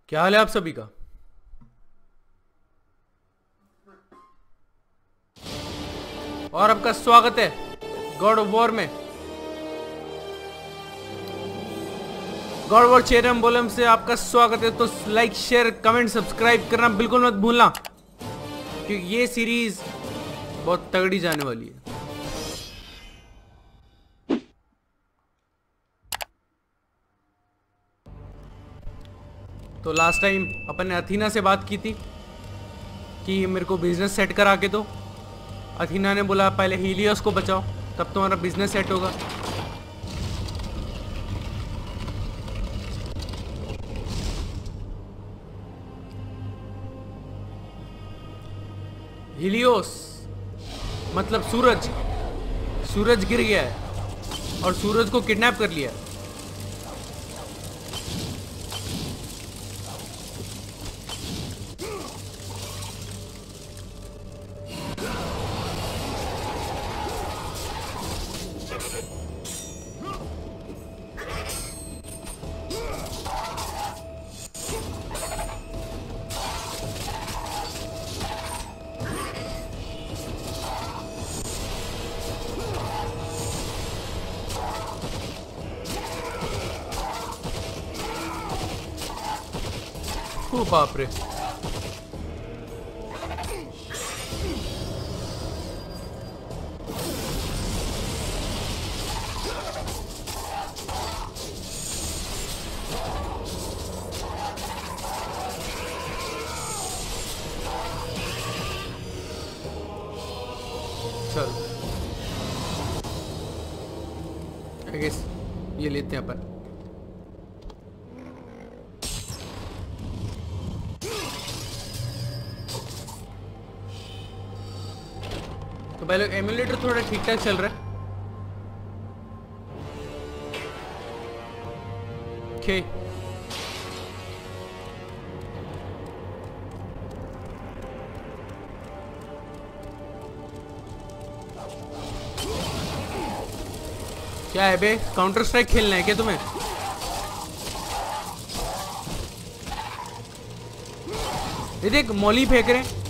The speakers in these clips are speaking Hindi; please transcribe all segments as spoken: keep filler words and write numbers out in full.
क्या हाल है आप सभी का। और आपका स्वागत है गॉड ऑफ वॉर में। गॉड ऑफ वॉर चेरम बोलम से आपका स्वागत है। तो लाइक शेयर कमेंट सब्सक्राइब करना बिल्कुल मत भूलना, क्योंकि ये सीरीज बहुत तगड़ी जाने वाली है। तो लास्ट टाइम अपन ने अथीना से बात की थी कि मेरे को बिजनेस सेट करा के दो। अथीना ने बोला पहले हीलियोस को बचाओ, तब तुम्हारा बिजनेस सेट होगा। हीलियोस मतलब सूरज। सूरज गिर गया है और सूरज को किडनैप कर लिया है। ओ बाप रे। चल आई गेस ये लेते हैं अपन। तो पहले एमुलेटर थोड़ा ठीक ठाक चल रहा है। ओके क्या है बे, काउंटर स्ट्राइक खेलना है क्या तुम्हें? ये देख मौली फेंक रहे हैं।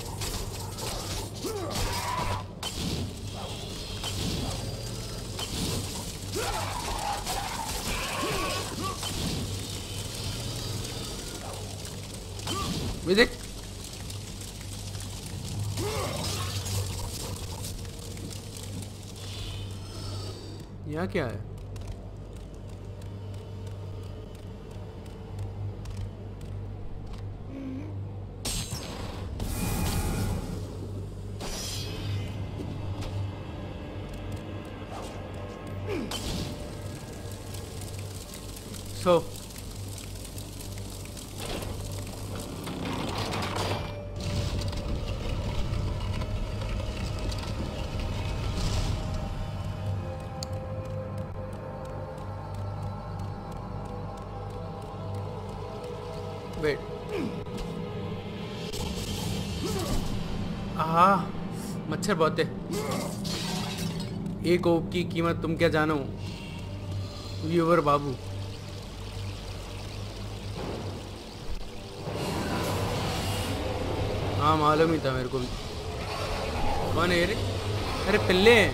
ये देख यहाँ क्या है? So so, wait. आहा मच्छर बहुत है। एक ओप की कीमत तुम क्या जानो व्यूवर बाबू। हाँ मालूम ही था मेरे को भी। कौन है रे? अरे पिल्ले हैं।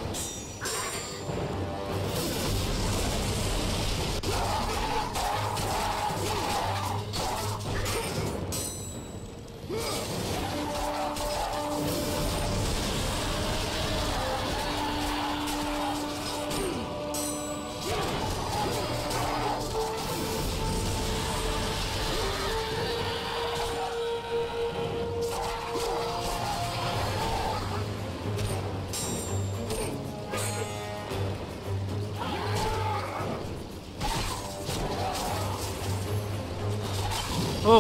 ओ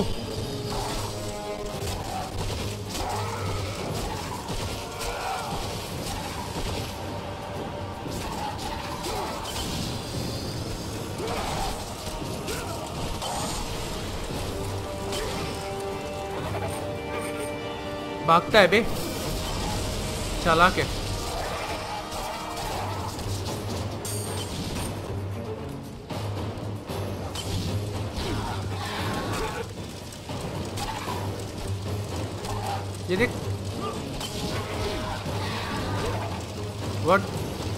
भागता है बे, चालाक है। ये देख। व्हाट?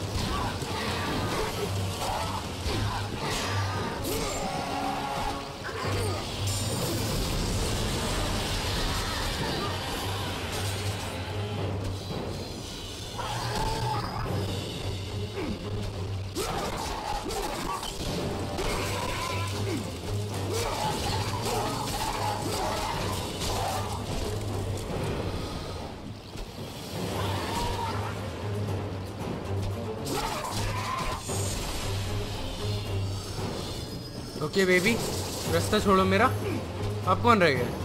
ओके बेबी, रास्ता छोड़ो मेरा। आप कौन रह गए?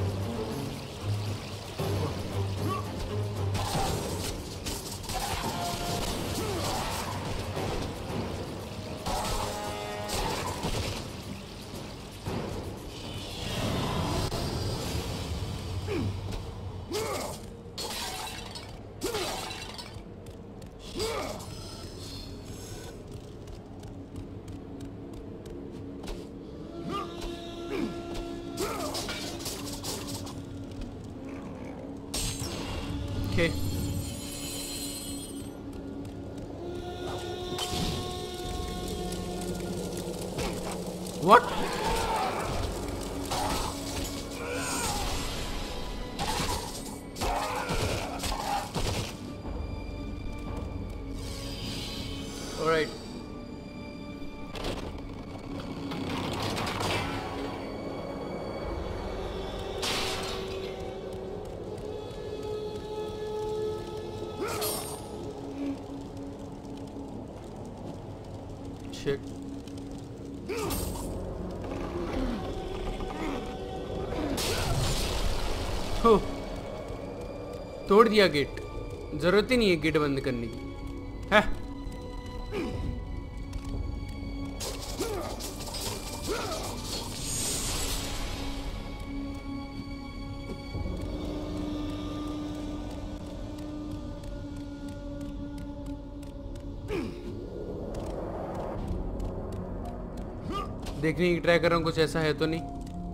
Okay. What? All right. Shit. हो, तोड़ दिया गेट। जरूरत ही नहीं है गेट बंद करने की है। देखने की ट्राई कर रहा हूँ कुछ ऐसा है तो नहीं।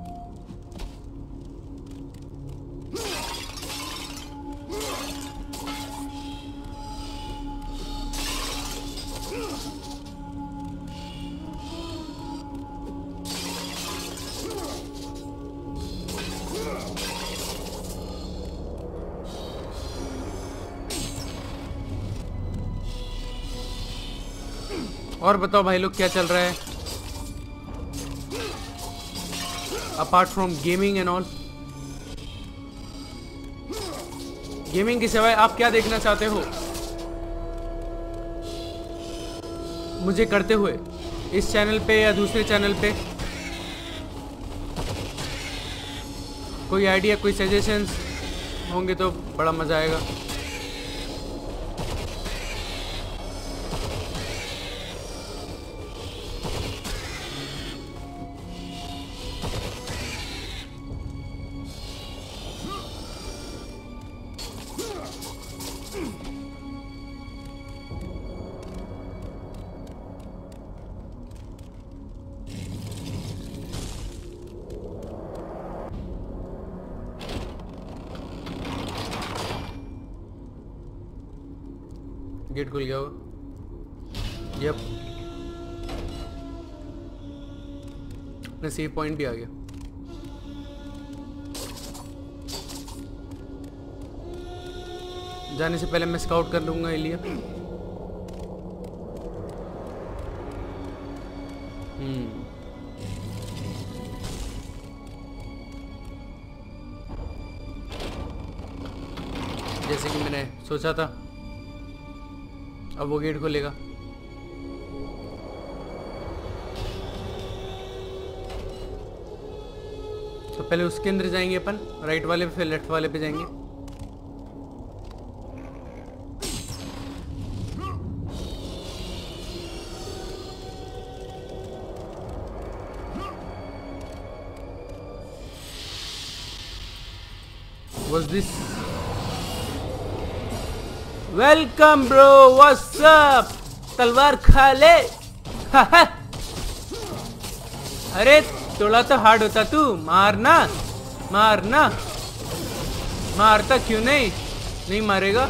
और बताओ भाई लोग, क्या चल रहा है apart from gaming and all? Gaming के सिवाय आप क्या देखना चाहते हो मुझे करते हुए, इस चैनल पे या दूसरे चैनल पे? कोई आइडिया, कोई सजेशंस होंगे तो बड़ा मजा आएगा। गेट खुल गया होगा। यप, अपना सेव पॉइंट भी आ गया। जाने से पहले मैं स्काउट कर लूंगा एलिया। हम्म जैसे कि मैंने सोचा था, अब वो गेट खोलेगा। तो पहले उसके अंदर जाएंगे अपन, राइट वाले पे, फिर लेफ्ट वाले पे जाएंगे। What's this? Welcome bro, what's up? तलवार खा ले। अरे थोड़ा तो हार्ड होता तू, मारना मारना। मारता क्यों नहीं? नहीं मारेगा।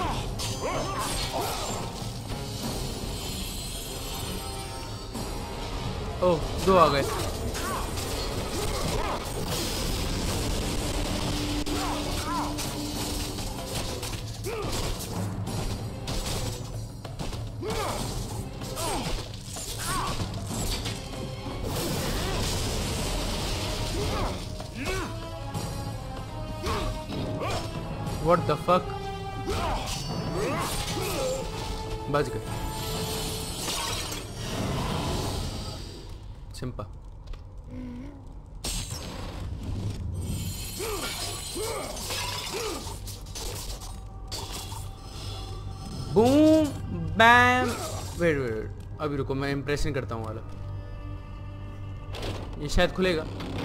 ओह, दो आ गए। What the fuck? बच गए। Simple. Boom bam. Wait wait अभी रुको, मैं इम्प्रेशन करता हूँ वाला। ये शायद खुलेगा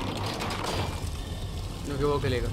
क्योंकि वो खुलेगा।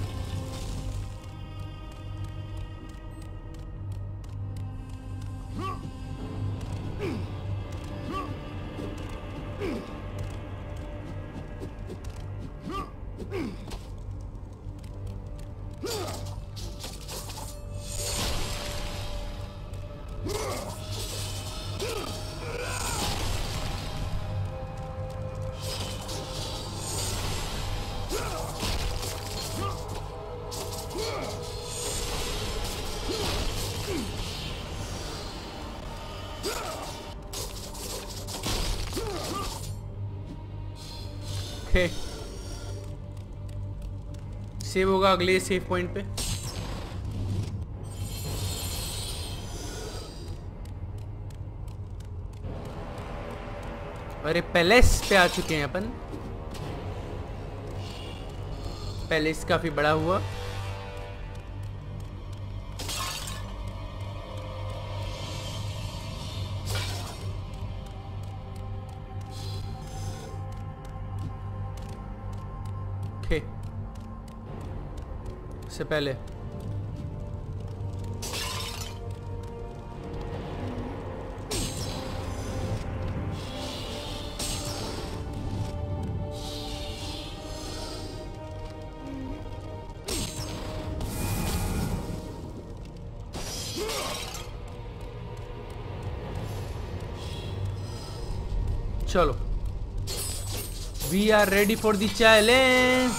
ओके, सेव होगा अगले सेव पॉइंट पे। अरे पैलेस पे आ चुके हैं अपन। पैलेस काफी बड़ा हुआ। ओके, से पहले चलो, we are ready for the challenge.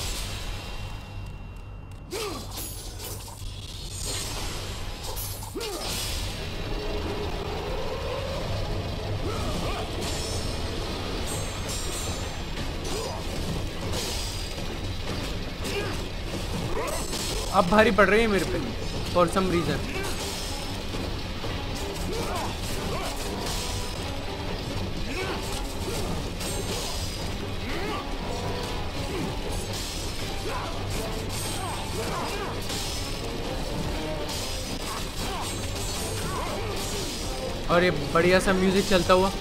अब भारी पड़ रही है मेरे पे फॉर सम रीजन। और ये बढ़िया सा म्यूजिक चलता हुआ।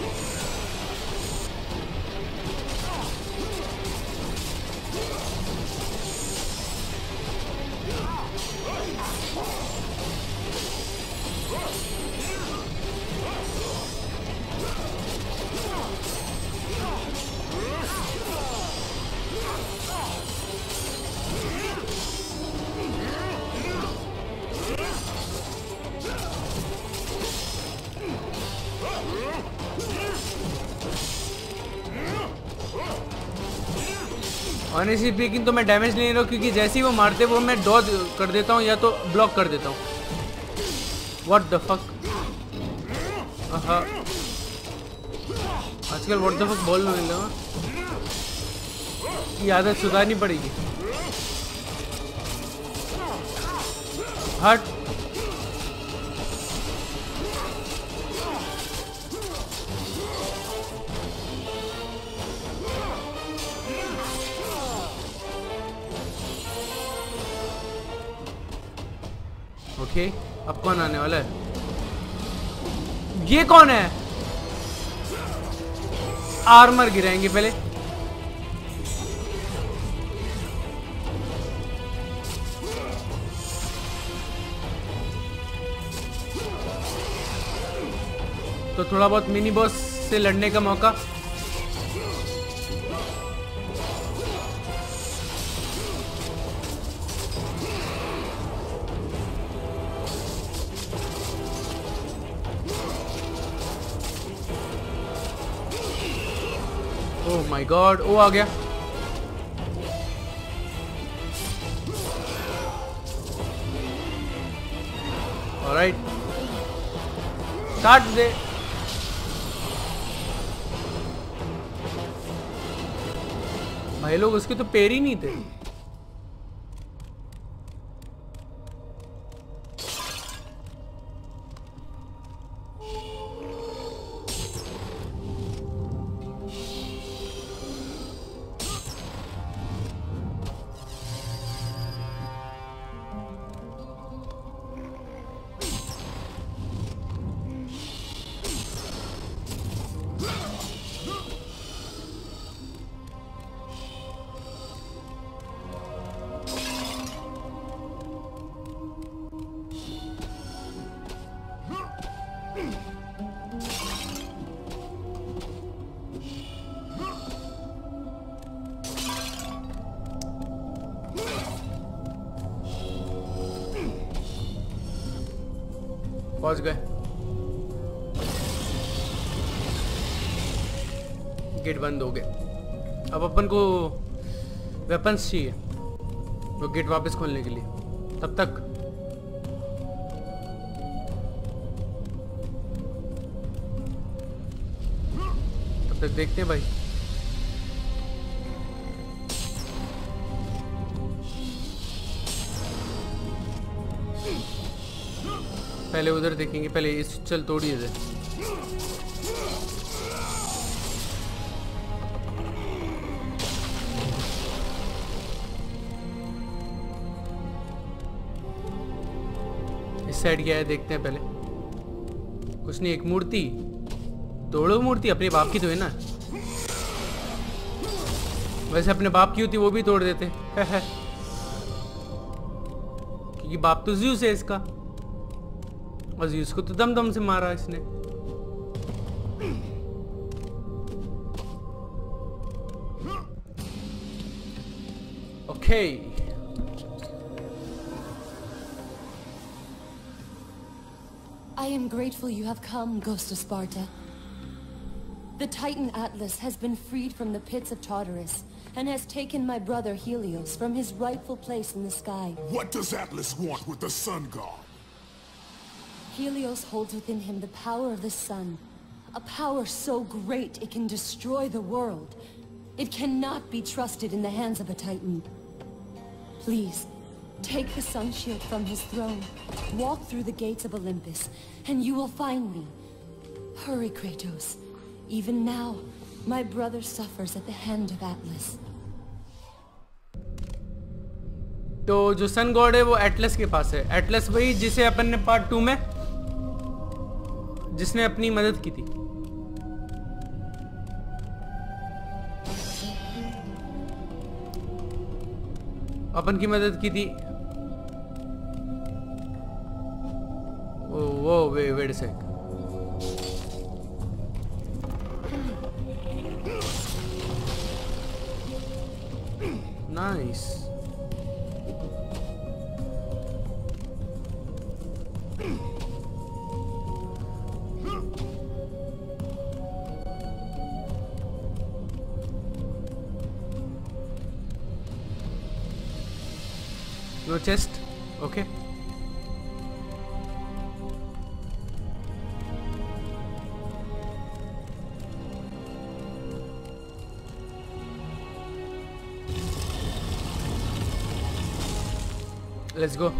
ऑनेस्टली स्पीकिंग तो मैं डैमेज नहीं ले रहा हूँ, क्योंकि जैसे ही वो मारते वो मैं डॉज कर देता हूँ या तो ब्लॉक कर देता हूँ। What the fuck. हाँ, आजकल व्हाट द फक बोलने लगा। ये आदत सुधारनी पड़ेगी। हट। ओके, अब कौन आने वाला है? ये कौन है? आर्मर गिराएंगे पहले। तो थोड़ा बहुत मिनी बॉस से लड़ने का मौका। ओह माय गॉड, वो आ गया। ऑलराइट, काट दे। भाई लोग उसके तो पैर ही नहीं थे। पहुंच गए। गेट बंद हो गया। अब अपन को वेपन्स चाहिए वो गेट वापस खोलने के लिए। तब तक तब तक देखते हैं भाई। पहले उधर देखेंगे, पहले इस चल तोड़िए दे। इस साइड क्या है देखते हैं पहले। कुछ नहीं, एक मूर्ति तोड़ो। मूर्ति अपने बाप की तो है ना। वैसे अपने बाप की होती वो भी तोड़ देते क्योंकि बाप तो ज़्यूस है इसका, और ज़्यूस को तो दम दम से मारा इसने। Okay I am grateful you have come, Ghost of Sparta. The Titan Atlas has been freed from the pits of Tartarus and has taken my brother Helios from his rightful place in the sky. What does Atlas want with the Sun God? Helios holds within him the power of the sun, a power so great it can destroy the world. It cannot be trusted in the hands of a Titan. Please, take the sun shield from his throne, walk through the gates of Olympus, and you will find me. Hurry, Kratos. Even now, my brother suffers at the hand of Atlas. तो जो सन गॉड है वो एटलस के पास है। एटलस वही जिसे अपन ने पार्ट टू में, जिसने अपनी मदद की थी। अपन की मदद की थी। ओ वो वे wait a sec. Nice. No chest, okay. Let's go.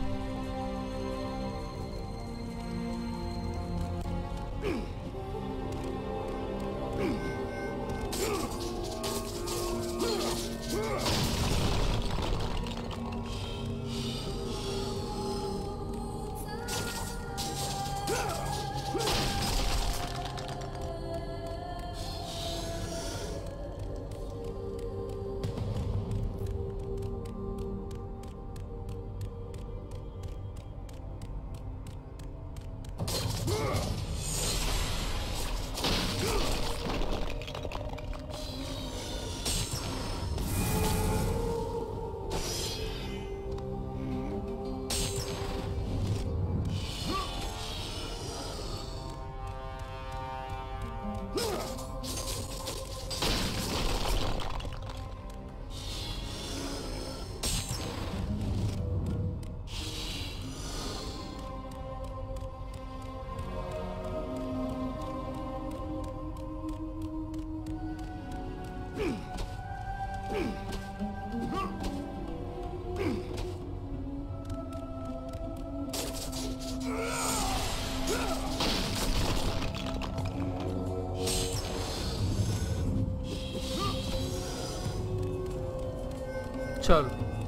चलो,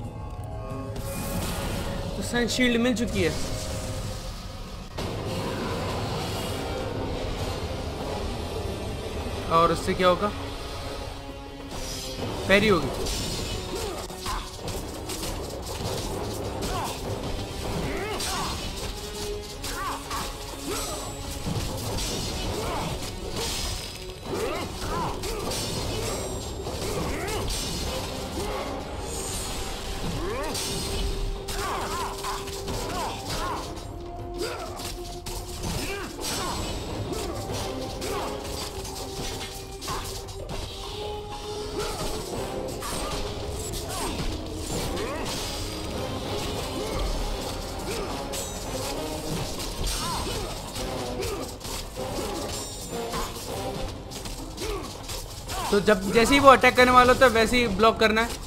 तो सन शील्ड मिल चुकी है। और उससे क्या होगा? पैरी होगी। तो जब जैसे ही वो अटैक करने वाला होता है वैसे ही ब्लॉक करना है।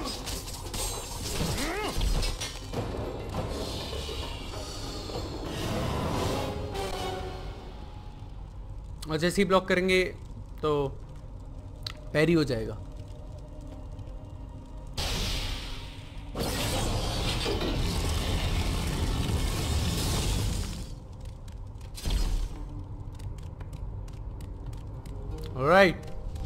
और जैसे ही ब्लॉक करेंगे तो पैरी हो जाएगा। ऑलराइट,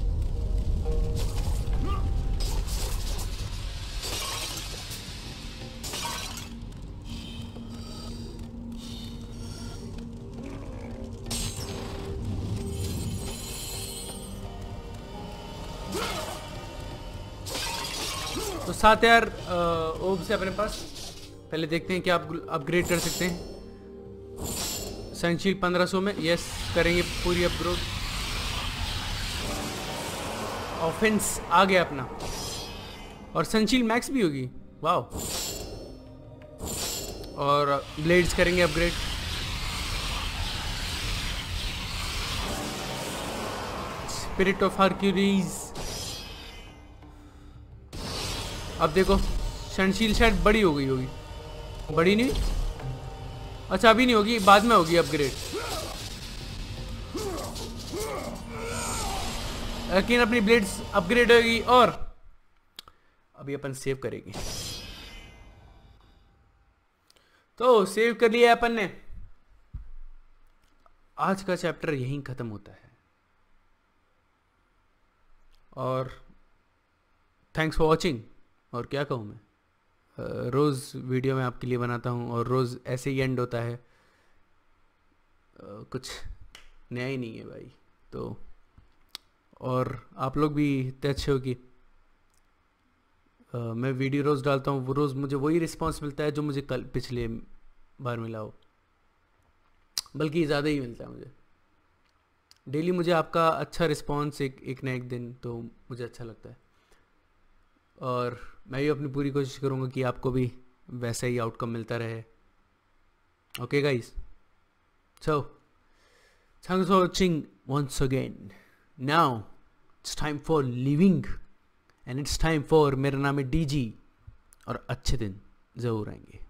तो सात यार ओब से अपने पास। पहले देखते हैं क्या आप अपग्रेड कर सकते हैं। सनशील्ड पंद्रह सौ में, यस करेंगे पूरी अपग्रेड। ऑफेंस आ गया अपना, और सनशील्ड मैक्स भी होगी, वाओ। और ब्लेड्स करेंगे अपग्रेड। Spirit of हरक्यूरीज। अब देखो सनशील्ड शायद बड़ी हो गई होगी, बड़ी नहीं, अच्छा अभी नहीं होगी, बाद में होगी अपग्रेड। लेकिन अपनी ब्लेड्स अपग्रेड होगी। और अभी अपन सेव करेंगे। तो सेव कर लिया अपन ने। आज का चैप्टर यहीं खत्म होता है। और थैंक्स फॉर वॉचिंग। और क्या कहूँ मैं, रोज़ वीडियो मैं आपके लिए बनाता हूँ और रोज़ ऐसे ही एंड होता है, कुछ नया ही नहीं है भाई। तो और आप लोग भी इतने अच्छे हो कि आ, मैं वीडियो रोज़ डालता हूँ, वो रोज़ मुझे वही रिस्पांस मिलता है जो मुझे कल पिछले बार मिला हो, बल्कि ज़्यादा ही मिलता है मुझे। डेली मुझे आपका अच्छा रिस्पांस एक एक ना एक दिन तो मुझे अच्छा लगता है। और मैं भी अपनी पूरी कोशिश करूँगा कि आपको भी वैसा ही आउटकम मिलता रहे। Okay guys, so thanks for watching once again. Now it's time for living and it's time for मेरा नाम है डीजी, और अच्छे दिन ज़रूर आएंगे।